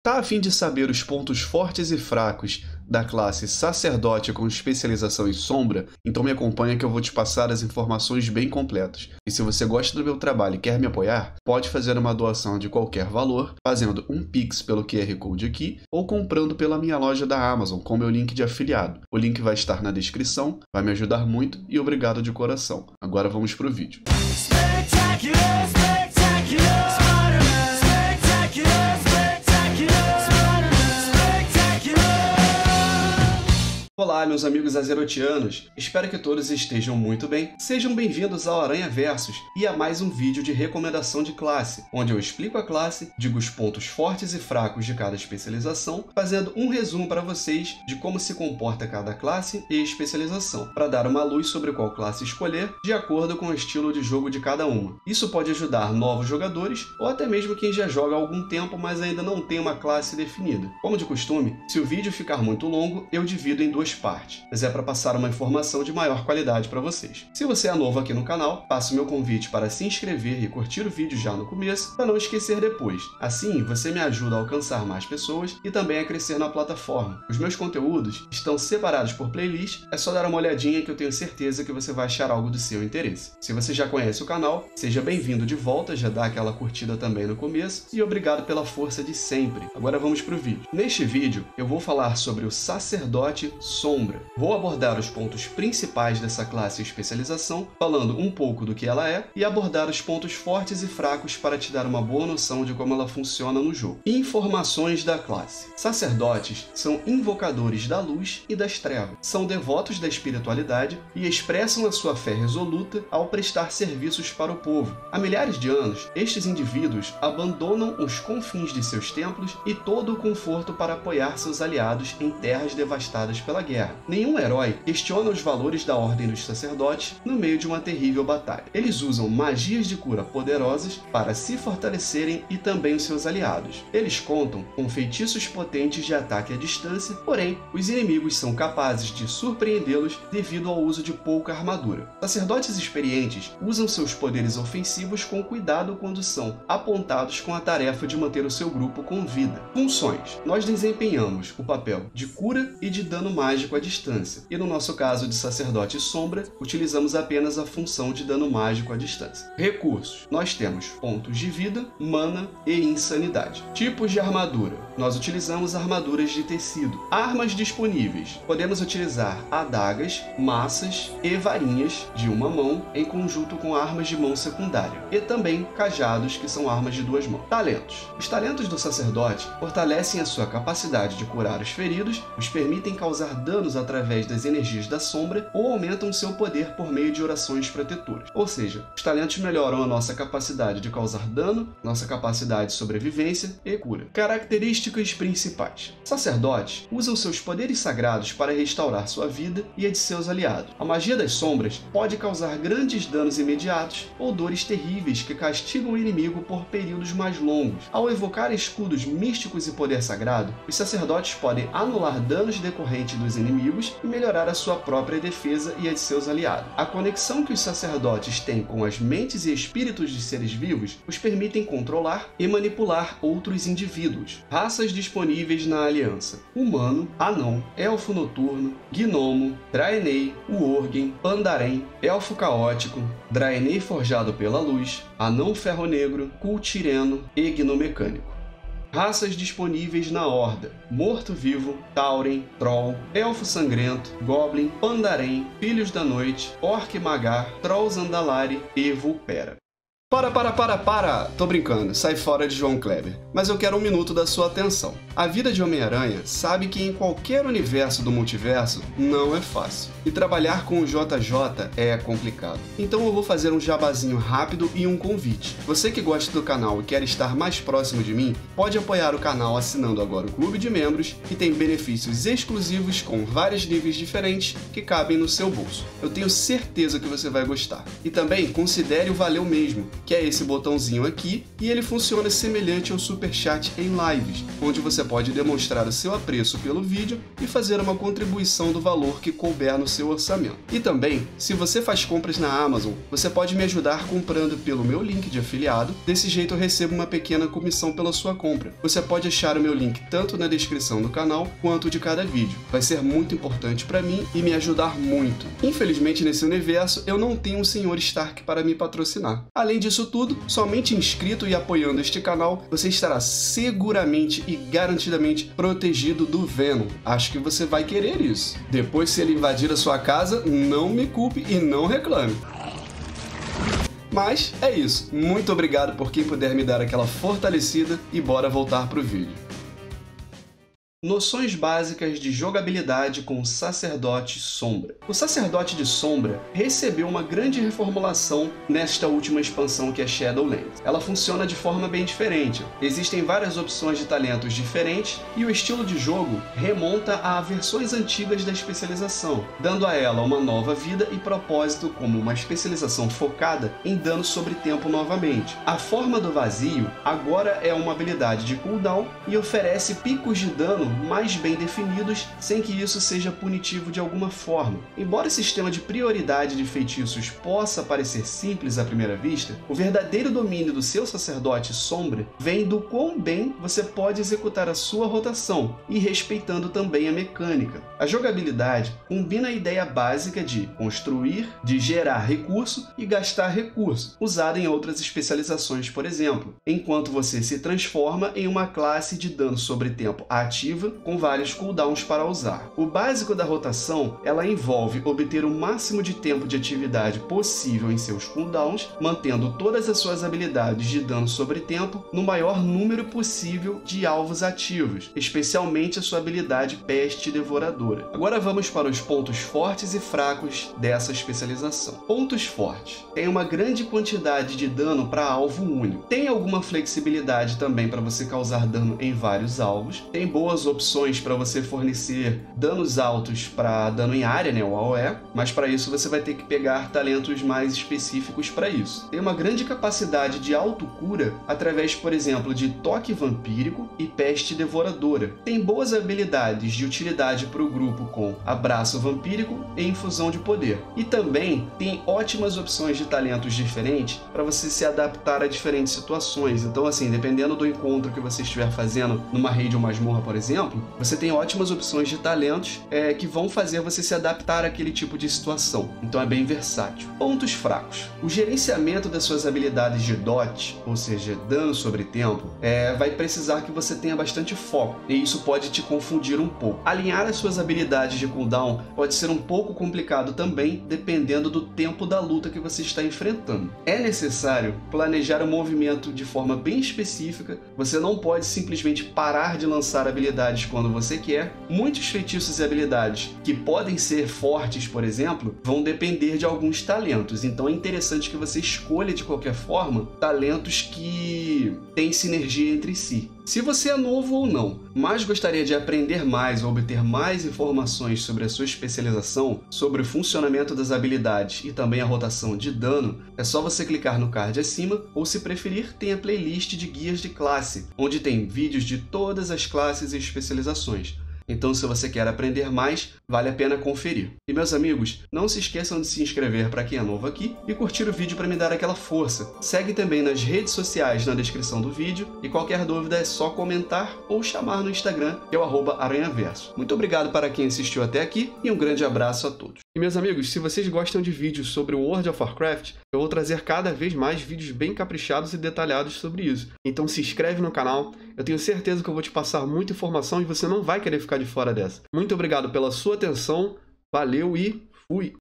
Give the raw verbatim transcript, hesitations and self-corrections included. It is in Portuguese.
Tá a fim de saber os pontos fortes e fracos da classe Sacerdote com especialização em Sombra? Então me acompanha que eu vou te passar as informações bem completas. E se você gosta do meu trabalho e quer me apoiar, pode fazer uma doação de qualquer valor, fazendo um Pix pelo Q R Code aqui, ou comprando pela minha loja da Amazon com meu link de afiliado. O link vai estar na descrição, vai me ajudar muito e obrigado de coração. Agora vamos pro vídeo. Spectacular, spectacular, Spider-Man. Spectacular, spectacular, Spider-Man. Spectacular. Olá, meus amigos azerotianos, espero que todos estejam muito bem. Sejam bem-vindos ao Aranha Versus e a mais um vídeo de recomendação de classe, onde eu explico a classe, digo os pontos fortes e fracos de cada especialização, fazendo um resumo para vocês de como se comporta cada classe e especialização, para dar uma luz sobre qual classe escolher de acordo com o estilo de jogo de cada uma. Isso pode ajudar novos jogadores ou até mesmo quem já joga há algum tempo, mas ainda não tem uma classe definida. Como de costume, se o vídeo ficar muito longo, eu divido em duas partes, mas é para passar uma informação de maior qualidade para vocês. Se você é novo aqui no canal, faço meu convite para se inscrever e curtir o vídeo já no começo, para não esquecer depois. Assim, você me ajuda a alcançar mais pessoas e também a crescer na plataforma. Os meus conteúdos estão separados por playlist, é só dar uma olhadinha que eu tenho certeza que você vai achar algo do seu interesse. Se você já conhece o canal, seja bem-vindo de volta, já dá aquela curtida também no começo e obrigado pela força de sempre. Agora vamos para o vídeo. Neste vídeo, eu vou falar sobre o Sacerdote Sombra. Vou abordar os pontos principais dessa classe e especialização, falando um pouco do que ela é, e abordar os pontos fortes e fracos para te dar uma boa noção de como ela funciona no jogo. Informações da classe. Sacerdotes são invocadores da luz e das trevas. São devotos da espiritualidade e expressam a sua fé resoluta ao prestar serviços para o povo. Há milhares de anos, estes indivíduos abandonam os confins de seus templos e todo o conforto para apoiar seus aliados em terras devastadas pela guerra. Nenhum herói questiona os valores da Ordem dos Sacerdotes no meio de uma terrível batalha. Eles usam magias de cura poderosas para se fortalecerem e também os seus aliados. Eles contam com feitiços potentes de ataque à distância, porém, os inimigos são capazes de surpreendê-los devido ao uso de pouca armadura. Sacerdotes experientes usam seus poderes ofensivos com cuidado quando são apontados com a tarefa de manter o seu grupo com vida. Funções. Nós desempenhamos o papel de cura e de dano mágico à distância, e no nosso caso de Sacerdote Sombra, utilizamos apenas a função de dano mágico à distância. Recursos. Nós temos pontos de vida, mana e insanidade. Tipos de armadura. Nós utilizamos armaduras de tecido. Armas disponíveis. Podemos utilizar adagas, maças e varinhas de uma mão em conjunto com armas de mão secundária, e também cajados, que são armas de duas mãos. Talentos. Os talentos do sacerdote fortalecem a sua capacidade de curar os feridos, os permitem causar danos através das energias da sombra ou aumentam seu poder por meio de orações protetoras. Ou seja, os talentos melhoram a nossa capacidade de causar dano, nossa capacidade de sobrevivência e cura. Características principais. Sacerdotes usam seus poderes sagrados para restaurar sua vida e a de seus aliados. A magia das sombras pode causar grandes danos imediatos ou dores terríveis que castigam o inimigo por períodos mais longos. Ao evocar escudos místicos e poder sagrado, os sacerdotes podem anular danos decorrentes dos inimigos e melhorar a sua própria defesa e a de seus aliados. A conexão que os sacerdotes têm com as mentes e espíritos de seres vivos os permitem controlar e manipular outros indivíduos. Raças disponíveis na aliança: humano, anão, elfo noturno, gnomo, draenei, worgen, pandarém, elfo caótico, draenei forjado pela luz, anão ferro negro, cultireno e gnomecânico. Raças disponíveis na Horda: Morto-Vivo, Tauren, Troll, Elfo Sangrento, Goblin, Pandarém, Filhos da Noite, Orc Magar, Trolls Andalari e Vulpera. Para, para, para, para! Tô brincando, sai fora de João Kleber. Mas eu quero um minuto da sua atenção. A vida de Homem-Aranha sabe que em qualquer universo do multiverso não é fácil. E trabalhar com o J J é complicado. Então eu vou fazer um jabazinho rápido e um convite. Você que gosta do canal e quer estar mais próximo de mim, pode apoiar o canal assinando agora o Clube de Membros, que tem benefícios exclusivos com vários níveis diferentes que cabem no seu bolso. Eu tenho certeza que você vai gostar. E também considere o Valeu Mesmo, que é esse botãozinho aqui, e ele funciona semelhante ao Super Superchat em lives, onde você pode demonstrar o seu apreço pelo vídeo e fazer uma contribuição do valor que couber no seu orçamento. E também, se você faz compras na Amazon, você pode me ajudar comprando pelo meu link de afiliado, desse jeito eu recebo uma pequena comissão pela sua compra. Você pode achar o meu link tanto na descrição do canal, quanto de cada vídeo. Vai ser muito importante para mim e me ajudar muito. Infelizmente, nesse universo, eu não tenho um senhor Stark para me patrocinar. Além disso tudo, somente inscrito e apoiando este canal, você estará seguramente e garantidamente protegido do Venom. Acho que você vai querer isso. Depois, se ele invadir a sua casa, não me culpe e não reclame. Mas é isso. Muito obrigado por quem puder me dar aquela fortalecida e bora voltar pro vídeo. Noções básicas de jogabilidade com o Sacerdote Sombra. O Sacerdote de Sombra recebeu uma grande reformulação nesta última expansão que é Shadowlands. Ela funciona de forma bem diferente. Existem várias opções de talentos diferentes e o estilo de jogo remonta a versões antigas da especialização, dando a ela uma nova vida e propósito como uma especialização focada em dano sobre tempo novamente. A Forma do Vazio agora é uma habilidade de cooldown e oferece picos de dano mais bem definidos, sem que isso seja punitivo de alguma forma. Embora o sistema de prioridade de feitiços possa parecer simples à primeira vista, o verdadeiro domínio do seu Sacerdote Sombra vem do quão bem você pode executar a sua rotação e respeitando também a mecânica. A jogabilidade combina a ideia básica de construir, de gerar recurso e gastar recurso, usada em outras especializações, por exemplo, enquanto você se transforma em uma classe de dano sobre tempo ativa com vários cooldowns para usar. O básico da rotação, ela envolve obter o máximo de tempo de atividade possível em seus cooldowns, mantendo todas as suas habilidades de dano sobre tempo no maior número possível de alvos ativos, especialmente a sua habilidade Peste Devoradora. Agora vamos para os pontos fortes e fracos dessa especialização. Pontos fortes. Tem uma grande quantidade de dano para alvo único. Tem alguma flexibilidade também para você causar dano em vários alvos. Tem boas opções para você fornecer danos altos para dano em área, né, o A O E, mas para isso você vai ter que pegar talentos mais específicos para isso. Tem uma grande capacidade de autocura através, por exemplo, de Toque Vampírico e Peste Devoradora. Tem boas habilidades de utilidade para o grupo com Abraço Vampírico e Infusão de Poder. E também tem ótimas opções de talentos diferentes para você se adaptar a diferentes situações. Então, assim, dependendo do encontro que você estiver fazendo numa raid ou masmorra, por exemplo, você tem ótimas opções de talentos é, que vão fazer você se adaptar àquele tipo de situação. Então é bem versátil. Pontos fracos. O gerenciamento das suas habilidades de dot, ou seja, dano sobre tempo, é, vai precisar que você tenha bastante foco, e isso pode te confundir um pouco. Alinhar as suas habilidades de cooldown pode ser um pouco complicado também, dependendo do tempo da luta que você está enfrentando. É necessário planejar o movimento de forma bem específica, você não pode simplesmente parar de lançar habilidades quando você quer. Muitos feitiços e habilidades que podem ser fortes, por exemplo, vão depender de alguns talentos, então é interessante que você escolha de qualquer forma talentos que têm sinergia entre si. Se você é novo ou não, mas gostaria de aprender mais ou obter mais informações sobre a sua especialização, sobre o funcionamento das habilidades e também a rotação de dano, é só você clicar no card acima ou, se preferir, tem a playlist de guias de classe, onde tem vídeos de todas as classes e especializações. Então, se você quer aprender mais, vale a pena conferir. E, meus amigos, não se esqueçam de se inscrever para quem é novo aqui e curtir o vídeo para me dar aquela força. Segue também nas redes sociais na descrição do vídeo e qualquer dúvida é só comentar ou chamar no Instagram, que é o arroba aranhaverso. Muito obrigado para quem assistiu até aqui e um grande abraço a todos. E, meus amigos, se vocês gostam de vídeos sobre o World of Warcraft, eu vou trazer cada vez mais vídeos bem caprichados e detalhados sobre isso. Então se inscreve no canal, eu tenho certeza que eu vou te passar muita informação e você não vai querer ficar de fora dessa. Muito obrigado pela sua atenção, valeu e fui!